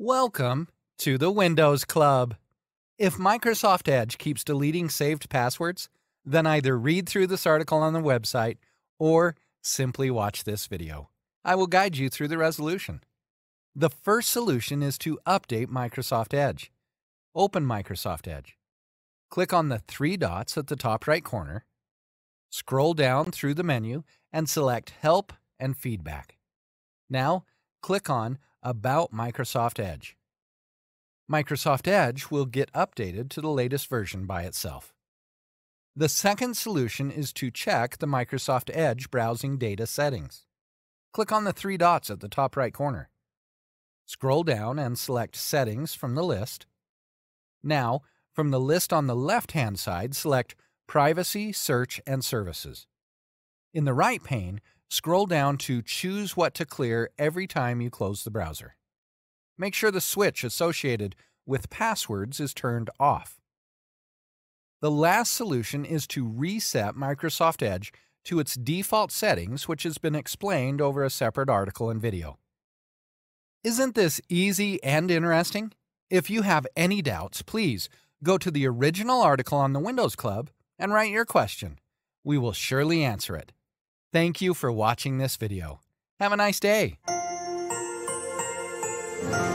Welcome to the Windows Club. If Microsoft Edge keeps deleting saved passwords, then either read through this article on the website or simply watch this video. I will guide you through the resolution. The first solution is to update Microsoft Edge. Open Microsoft Edge. Click on the three dots at the top right corner. Scroll down through the menu and select Help and Feedback. Now, click on About Microsoft Edge. Microsoft Edge will get updated to the latest version by itself. The second solution is to check the Microsoft Edge browsing data settings. Click on the three dots at the top right corner. Scroll down and select Settings from the list. Now, from the list on the left-hand side, select Privacy, Search, and Services. In the right pane, scroll down to Choose what to clear every time you close the browser. Make sure the switch associated with passwords is turned off. The last solution is to reset Microsoft Edge to its default settings, which has been explained over a separate article and video. Isn't this easy and interesting? If you have any doubts, please go to the original article on the Windows Club and write your question. We will surely answer it. Thank you for watching this video. Have a nice day.